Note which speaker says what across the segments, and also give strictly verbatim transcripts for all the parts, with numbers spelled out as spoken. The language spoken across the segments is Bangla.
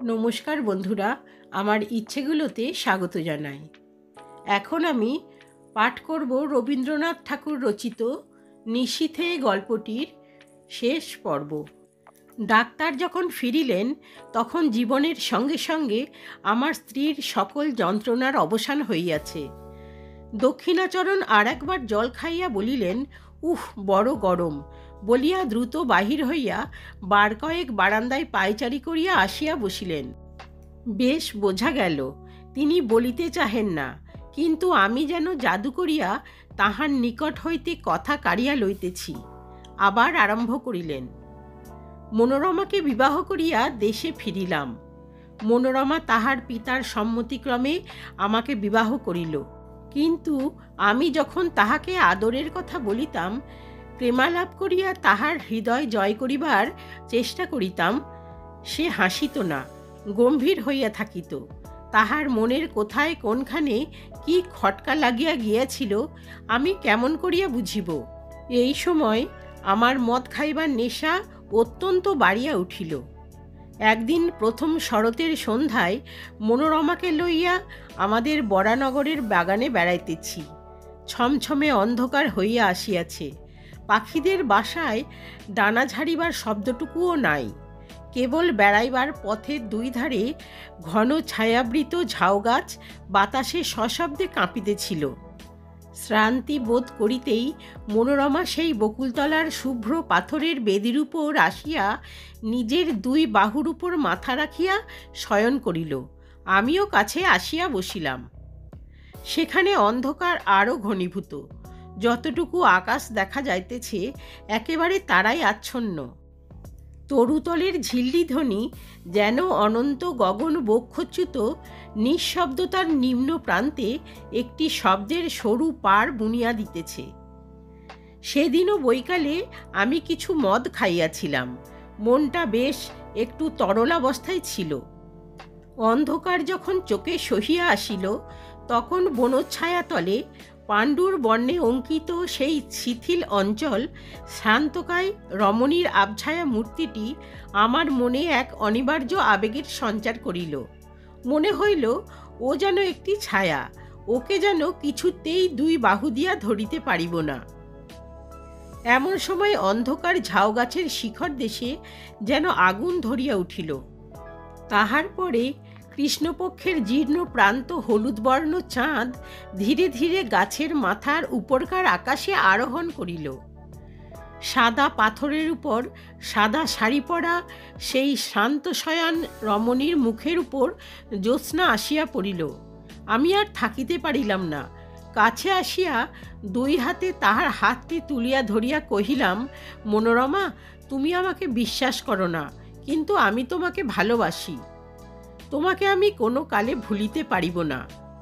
Speaker 1: নমস্কার বন্ধুরা, আমার ইচ্ছেগুলোতে স্বাগত জানাই। এখন আমি পাঠ করব রবীন্দ্রনাথ ঠাকুর রচিত নিশীথে গল্পটির শেষ পর্ব। ডাক্তার যখন ফিরিলেন তখন জীবনের সঙ্গে সঙ্গে আমার স্ত্রীর সকল যন্ত্রণার অবসান হইয়াছে। দক্ষিণাচরণ আর একবার জল খাইয়া বলিলেন, উহ বড় গরম, বলিয়া দ্রুত বাহির হইয়া বার কয়েক বারান্দায় পায়চারি করিয়া আসিয়া বসিলেন। বেশ বোঝা গেল তিনি বলিতে চাহেন না, কিন্তু আমি যেন জাদু করিয়া তাহার নিকট হইতে কথা কাড়িয়া লইতেছি। আবার আরম্ভ করিলেন, মনোরমাকে বিবাহ করিয়া দেশে ফিরিলাম। মনোরমা তাহার পিতার সম্মতিক্রমে আমাকে বিবাহ করিল, কিন্তু আমি যখন তাহাকে আদরের কথা বলিতাম, প্রেমালাপ করিয়া তাহার হৃদয় জয় করিবার চেষ্টা করিতাম, সে হাসিত না, গম্ভীর হইয়া থাকিত। তাহার মনের কোথায় কোনখানে কি খটকা লাগিয়া গিয়াছিল আমি কেমন করিয়া বুঝিব। এই সময় আমার মদ খাইবার নেশা অত্যন্ত বাড়িয়া উঠিল। একদিন প্রথম শরতের সন্ধ্যায় মনোরমাকে লইয়া আমাদের বরানগরের বাগানে বেড়াইতেছি। ছমছমে অন্ধকার হইয়া আসিয়াছে। পাখিদের বাসায় ডানা ঝাড়িবার শব্দটুকুও নাই। কেবল বেড়াইবার পথের দুই ধারে ঘন ছায়াবৃত ঝাউগাছ বাতাসে সশব্দে কাঁপিতেছিল। শ্রান্তি বোধ করিতেই মনোরমা সেই বকুলতলার শুভ্র পাথরের বেদির উপর আসিয়া নিজের দুই বাহুর উপর মাথা রাখিয়া শয়ন করিল। আমিও কাছে আসিয়া বসিলাম। সেখানে অন্ধকার আরও ঘনীভূত। যতটুকু আকাশ দেখা যাইতেছে একেবারে তারাই আচ্ছন্ন। তরুতলের ঝিল্লি ধ্বনি যেন অনন্ত গগন বক্ষচ্যুত নিঃশব্দতার নিম্ন প্রান্তে একটি শব্দের সরু পার বুনিয়া দিতেছে। সেদিনও বৈকালে আমি কিছু মদ খাইয়াছিলাম। মনটা বেশ একটু তরলাবস্থায় ছিল। অন্ধকার যখন চোখে সহিয়া আসিল তখন বনচ্ছায়া তলে পাণ্ডুর বর্ণে অঙ্কিত সেই শিথিল অঞ্চল শান্তকায় রমণীর আবছায়া মূর্তিটি আমার মনে এক অনিবার্য আবেগের সঞ্চার করিল। মনে হইল ও যেন একটি ছায়া, ওকে যেন কিছুতেই দুই বাহু দিয়া ধরিতে পারিব না। এমন সময় অন্ধকার ঝাউগাছের শিখর দেশে যেন আগুন ধরিয়া উঠিল। তাহার পরে কৃষ্ণপক্ষের জীর্ণ প্রান্ত হলুদ বর্ণ চাঁদ ধীরে ধীরে গাছের মাথার উপরকার আকাশে আরোহণ করিল। সাদা পাথরের উপর সাদা শাড়ি পরা সেই শান্ত শয়ান রমণীর মুখের উপর জ্যোৎস্না আসিয়া পড়িল। আমি আর থাকিতে পারিলাম না। কাছে আসিয়া দুই হাতে তাহার হাতটি তুলিয়া ধরিয়া কহিলাম, মনোরমা, তুমি আমাকে বিশ্বাস করো না, কিন্তু আমি তোমাকে ভালোবাসি। তোমাকে আমি কোনো কালে ভুলিতে পারিব না।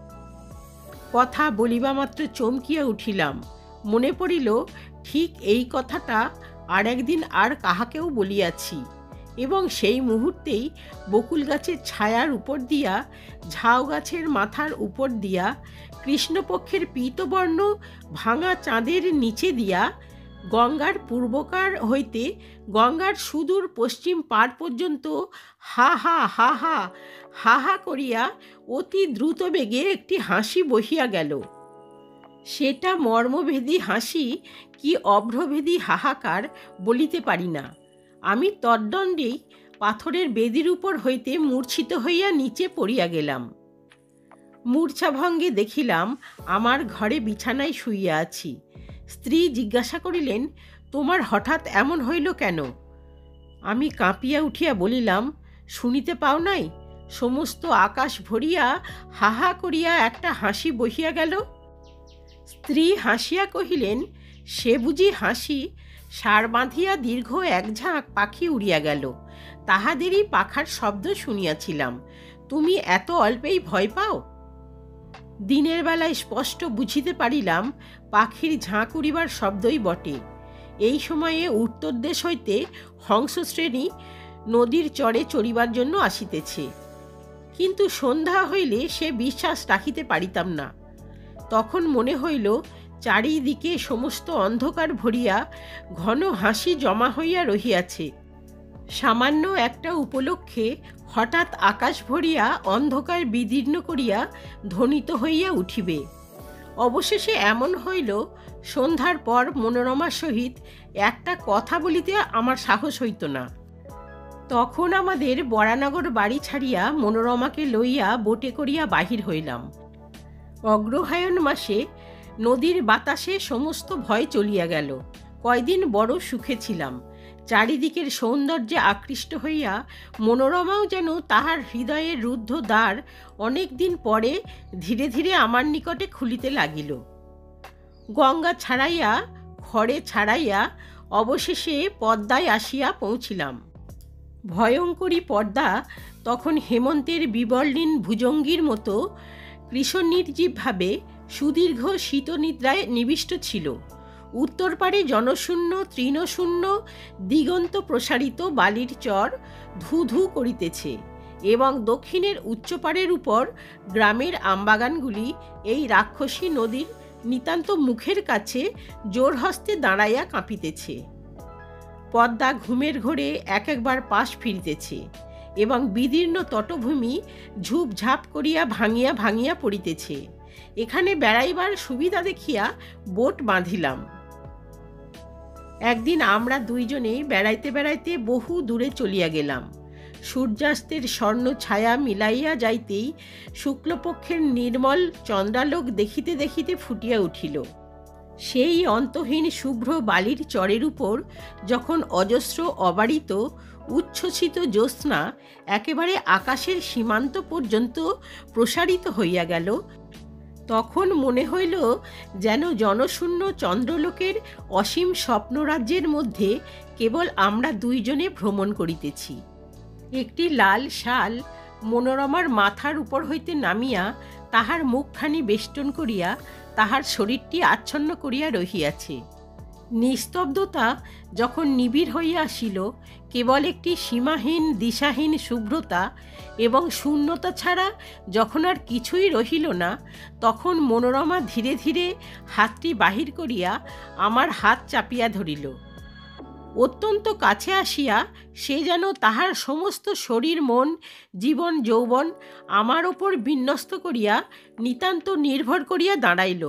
Speaker 1: কথা বলিবা মাত্র চমকিয়া উঠিলাম। মনে পড়িল ঠিক এই কথাটা আর একদিন আর কাহাকেও বলিয়াছি, এবং সেই মুহূর্তেই বকুল গাছের ছায়ার উপর দিয়া, ঝাউ গাছের মাথার উপর দিয়া, কৃষ্ণপক্ষের পীতবর্ণ ভাঙা চাঁদের নিচে দিয়া, গঙ্গার পূর্বকার হইতে গঙ্গার সুদূর পশ্চিম পাড় পর্যন্ত হা হা হা হা হা হা করিয়া অতি দ্রুত বেগে একটি হাসি বহিয়া গেল। সেটা মর্মভেদী হাসি কি অভ্রভেদী হাহাকার বলিতে পারি না। আমি তদ্দণ্ডেই পাথরের বেদির উপর হইতে মূর্ছিত হইয়া নিচে পড়িয়া গেলাম। মূর্ছাভঙ্গে দেখিলাম আমার ঘরে বিছানায় শুইয়া আছি। স্ত্রী জিজ্ঞাসা করিলেন, তোমার হঠাৎ এমন হইল কেন? আমি কাঁপিয়া উঠিয়া বলিলাম, শুনিতে পাও নাই? সমস্ত আকাশ ভরিয়া হাহা করিয়া একটা হাসি বহিয়া গেল। স্ত্রী হাসিয়া কহিলেন, সে বুঝি হাসি? সার বাঁধিয়া দীর্ঘ এক ঝাঁক পাখি উড়িয়া গেল, তাহাদেরই পাখার শব্দ শুনিয়াছিলাম। তুমি এত অল্পেই ভয় পাও? দিনের বেলায় স্পষ্ট বুঝিতে পারিলাম পাখির ঝাঁক উড়িবার শব্দই বটে। এই সময়ে উত্তর দেশ হইতে হংসশ্রেণী নদীর চরে চড়িবার জন্য আসিতেছে, কিন্তু সন্ধ্যা হইলে সে বিশ্বাস রাখিতে পারিতাম না। তখন মনে হইল চারিদিকে সমস্ত অন্ধকার ভরিয়া ঘন হাসি জমা হইয়া রহিয়াছে। সামান্য একটা উপলক্ষে হঠাৎ আকাশ ভরিয়া অন্ধকার বিদীর্ণ করিয়া ধ্বনিত হইয়া উঠিবে। অবশেষে এমন হইল, সন্ধ্যার পর মনোরমার সহিত একটা কথা বলিতে আমার সাহস হইত না। তখন আমাদের বরানগর বাড়ি ছাড়িয়া মনোরমাকে লইয়া বোটে করিয়া বাহির হইলাম। অগ্রহায়ণ মাসে নদীর বাতাসে সমস্ত ভয় চলিয়া গেল। কয়দিন বড় সুখে ছিলাম। চারিদিকের সৌন্দর্যে আকৃষ্ট হইয়া মনোরমাও যেন তাহার হৃদয়ের রুদ্ধ দ্বার অনেক দিন পরে ধীরে ধীরে আমার নিকটে খুলিতে লাগিল। গঙ্গা ছাড়াইয়া ঘরে ছাড়াইয়া অবশেষে পদ্মায় আসিয়া পৌঁছিলাম। ভয়ঙ্করী পদ্মা তখন হেমন্তের বিবর্ণীন ভুজঙ্গীর মতো কৃশনির্জীবভাবে সুদীর্ঘ শীতনিদ্রায় নিবিষ্ট ছিল। উত্তর পারে জনশূন্য তৃণশূন্য দিগন্ত প্রসারিত বালির চর ধু ধু করিতেছে এবং দক্ষিণের উচ্চপাড়ের উপর গ্রামের আমবাগানগুলি এই রাক্ষসী নদীর নিতান্ত মুখের কাছে জোর হস্তে দাঁড়াইয়া কাঁপিতেছে। পদ্মা ঘুমের ঘোরে এক একবার পাশ ফিরিতেছে এবং বিদীর্ণ তটভূমি ঝুপঝাপ করিয়া ভাঙিয়া ভাঙিয়া পড়িতেছে। এখানে বেড়াইবার সুবিধা দেখিয়া বোট বাঁধিলাম। একদিন আমরা দুইজনে বেড়াইতে বেড়াইতে বহু দূরে চলিয়া গেলাম। সূর্যাস্তের স্বর্ণ ছায়া মিলাইয়া যাইতেই শুক্লপক্ষের নির্মল চন্দ্রালোক দেখিতে দেখিতে ফুটিয়া উঠিল। সেই অন্তহীন শুভ্র বালির চরের উপর যখন অজস্র অবারিত উচ্ছ্বসিত জ্যোৎস্না একেবারে আকাশের সীমান্ত পর্যন্ত প্রসারিত হইয়া গেল, তখন মনে হইল যেন জনশূন্য চন্দ্রলোকের অসীম স্বপ্নরাজ্যের মধ্যে কেবল আমরা দুইজনে ভ্রমণ করিতেছি। একটি লাল শাল মনোরমার মাথার উপর হইতে নামিয়া তাহার মুখখানি বেষ্টন করিয়া তাহার শরীরটি আচ্ছন্ন করিয়া রহিয়াছে। নিস্তব্ধতা যখন নিবিড় হইয়া আসিল, কেবল একটি সীমাহীন দিশাহীন শুভ্রতা এবং শূন্যতা ছাড়া যখন আর কিছুই রহিল না, তখন মনোরমা ধীরে ধীরে হাতটি বাহির করিয়া আমার হাত চাপিয়া ধরিল। অত্যন্ত কাছে আসিয়া সে যেন তাহার সমস্ত শরীর মন জীবন যৌবন আমার ওপর বিন্যস্ত করিয়া নিতান্ত নির্ভর করিয়া দাঁড়াইল।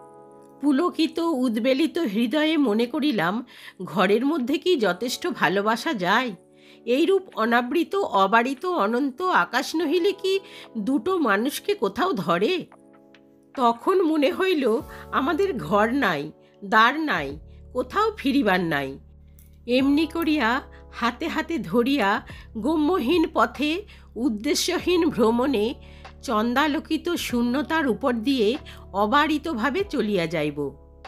Speaker 1: পুলকিত উদ্বেলিত হৃদয়ে মনে করিলাম, ঘরের মধ্যে কি যথেষ্ট ভালোবাসা যায়? এইরূপ অনাবৃত অবারিত অনন্ত আকাশ নহিলে কি দুটো মানুষকে কোথাও ধরে? তখন মনে হইল আমাদের ঘর নাই, দ্বার নাই, কোথাও ফিরিবার নাই। এমনি করিয়া হাতে হাতে ধরিয়া গম্যহীন পথে উদ্দেশ্যহীন ভ্রমণে চন্দালোকিত শূন্যতার উপর দিয়ে অবারিতভাবে চলিয়া যাইব।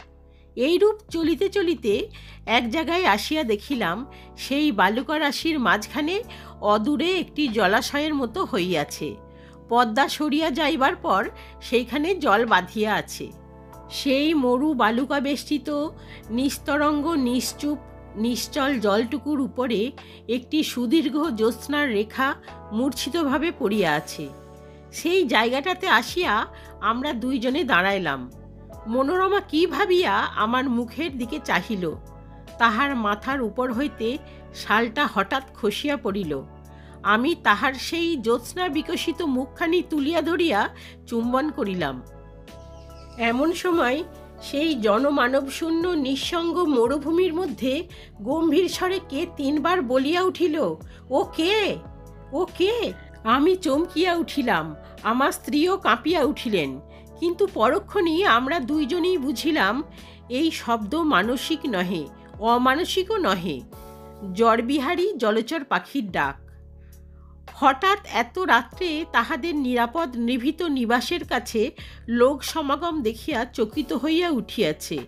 Speaker 1: এইরূপ চলিতে চলিতে এক জায়গায় আসিয়া দেখিলাম, সেই বালুকা রাশির মাঝখানে অদূরে একটি জলাশয়ের মতো হইয়াছে। পদ্মা সরিয়া যাইবার পর সেইখানে জল বাঁধিয়া আছে। সেই মরু বালুকা বেষ্টিত নিস্তরঙ্গ নিশ্চুপ নিশ্চল জলটুকুর উপরে একটি সুদীর্ঘ জ্যোৎস্নার রেখা মূর্ছিতভাবে পড়িয়া আছে। সেই জায়গাটাতে আসিয়া আমরা দুইজনে দাঁড়াইলাম। মনোরমা কি ভাবিয়া আমার মুখের দিকে চাহিল। তাহার মাথার উপর হইতে শালটা হঠাৎ খসিয়া পড়িল। আমি তাহার সেই জ্যোৎস্না বিকশিত মুখখানি তুলিয়া ধরিয়া চুম্বন করিলাম। এমন সময় সেই জনমানবশূন্য নিঃসঙ্গ মরুভূমির মধ্যে গম্ভীর স্বরে কে তিনবার বলিয়া উঠিল, ও কে, ও কে? আমি চমকিয়া উঠিলাম, আমার স্ত্রীও কাঁপিয়া উঠিলেন। কিন্তু পরক্ষণেই আমরা দুইজনেই বুঝিলাম এই শব্দ মানসিক নহে, অমানসিকও নহে, জড়বিহারী জলচর পাখির ডাক। হঠাৎ এত রাত্রে তাহাদের নিরাপদ নিভৃত নিবাসের কাছে লোক সমাগম দেখিয়া চকিত হইয়া উঠিয়াছে।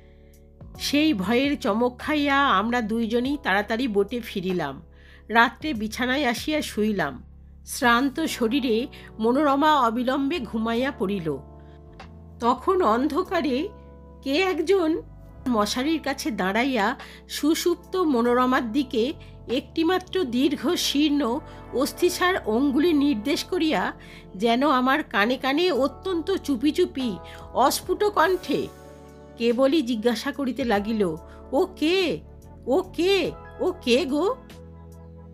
Speaker 1: সেই ভয়ের চমক খাইয়া আমরা দুইজনেই তাড়াতাড়ি বোটে ফিরিলাম। রাত্রে বিছানায় আসিয়া শুইলাম। শ্রান্ত শরীরে মনোরমা অবিলম্বে ঘুমাইয়া পড়িল। তখন অন্ধকারে কে একজন মশারির কাছে দাঁড়াইয়া সুষুপ্ত মনোরমার দিকে একটিমাত্র দীর্ঘ শীর্ণ অস্থিসার অঙ্গুলি নির্দেশ করিয়া যেন আমার কানে কানে অত্যন্ত চুপি চুপি অস্ফুট কণ্ঠে কেবলই জিজ্ঞাসা করিতে লাগিল, ও কে, ও কে, ও কে গো?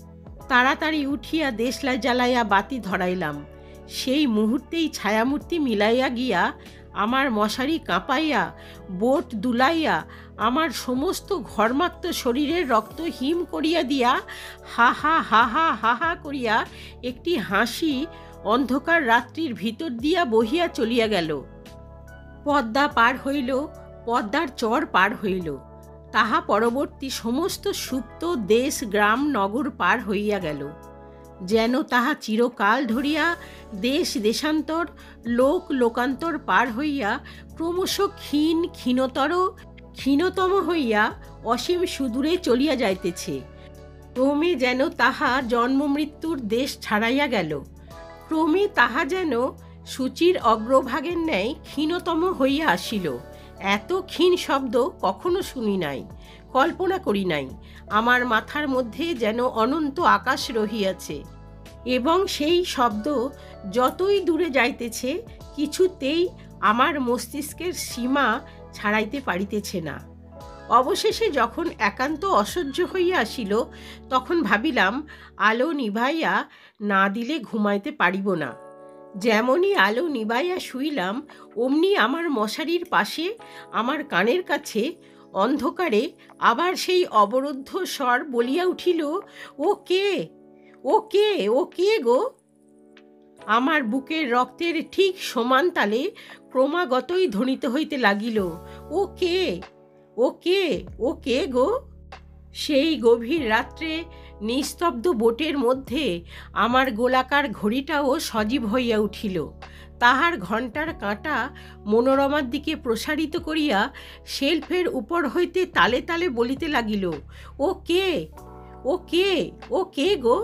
Speaker 1: তাড়াতাড়ি উঠিয়া দেশলাই জ্বালাইয়া বাতি ধরাইলাম। সেই মুহূর্তেই ছায়ামূর্তি মিলাইয়া গিয়া আমার মশারি কাঁপাইয়া বোট দুলাইয়া আমার সমস্ত ঘর্মাক্ত শরীরের রক্ত হিম করিয়া দিয়া হা হা হা হা হা হা করিয়া একটি হাসি অন্ধকার রাত্রির ভিতর দিয়া বহিয়া চলিয়া গেল। পদ্মা পার হইল, পদ্মার চর পার হইল, তাহা পরবর্তী সমস্ত সুপ্ত দেশ গ্রাম নগর পার হইয়া গেল। যেন তাহা চিরকাল ধরিয়া দেশ দেশান্তর লোক লোকান্তর পার হইয়া ক্রমশ ক্ষীণ ক্ষীণতর ক্ষীণতম হইয়া অসীম সুদূরে চলিয়া যাইতেছে। ক্রমে যেন তাহা জন্ম মৃত্যুর দেশ ছাড়াইয়া গেল। ক্রমে তাহা যেন সূচির অগ্রভাগের ন্যায় ক্ষীণতম হইয়া আসিল। এত ক্ষীণ শব্দ কখনো শুনি নাই, কল্পনা করি নাই। আমার মাথার মধ্যে যেন অনন্ত আকাশ রহিয়াছে এবং সেই শব্দ যতই দূরে যাইতেছে কিছুতেই আমার মস্তিষ্কের সীমা ছাড়াইতে পারিতেছে না। অবশেষে যখন একান্ত অসহ্য হইয়া আসিল, তখন ভাবিলাম আলো নিভাইয়া না দিলে ঘুমাইতে পারিব না। যেমনই আলো নিবাইয়া শুইলাম, অমনি আমার মশারির পাশে আমার কানের কাছে অন্ধকারে আবার সেই অবরুদ্ধ স্বর বলিয়া উঠিল, ও কে, ও কে, ও কে গো। আমার বুকের রক্তের ঠিক সমান তালে ক্রমাগতই ধ্বনিত হইতে লাগিল, ও কে, ও কে, ও কে গো। সেই গভীর রাত্রে নিস্তব্ধ বোটের মধ্যে আমার গোলাকার ঘড়িটাও সজীব হইয়া উঠিল। তাহার ঘণ্টার কাঁটা মনোরমার দিকে প্রসারিত করিয়া শেলফের উপর হইতে তালে তালে বলিতে লাগিল, ও কে, ও কে, ও কে গো।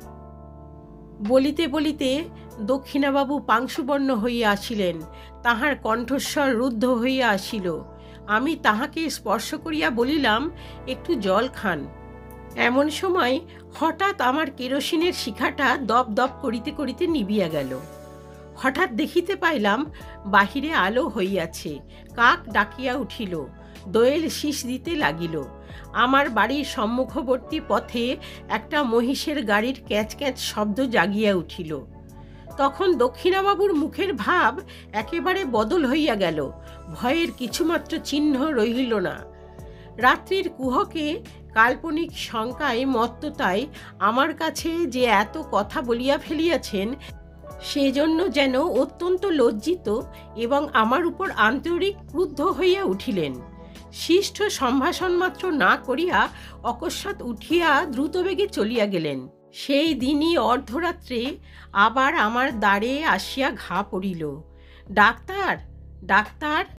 Speaker 1: বলিতে বলিতে দক্ষিণাবাবু পাংশুবর্ণ হইয়া আসিলেন, তাহার কণ্ঠস্বর রুদ্ধ হইয়া আসিল। আমি তাহাকে স্পর্শ করিয়া বলিলাম, একটু জল খান। এমন সময় হঠাৎ আমার কেরোসিনের শিখাটা দপ দপ করিতে করিতে নিবিয়া গেল। হঠাৎ দেখিতে পাইলাম বাহিরে আলো হইয়াছে, কাক ডাকিয়া উঠিল, দোয়েল শীষ দিতে লাগিল। আমার বাড়ির সম্মুখবর্তী পথে একটা মহিষের গাড়ির ক্যাঁচ ক্যাঁচ শব্দ জাগিয়া উঠিল। তখন দক্ষিণাবাবুর মুখের ভাব একেবারে বদল হইয়া গেল, ভয়ের কিছুমাত্র চিহ্ন রহিল না। রাত্রির কুহকে কাল্পনিক শঙ্কায় মত্ততায় আমার কাছে যে এত কথা বলিয়া ফেলিয়াছেন, সেজন্য যেন অত্যন্ত লজ্জিত এবং আমার উপর আন্তরিক ক্রুদ্ধ হইয়া উঠিলেন। শিষ্ট সম্ভাষণ মাত্র না করিয়া অকস্মাৎ উঠিয়া দ্রুতবেগে চলিয়া গেলেন। সেই দিনই অর্ধরাত্রে আবার আমার দ্বারে আসিয়া ঘা পড়িল, ডাক্তার, ডাক্তার।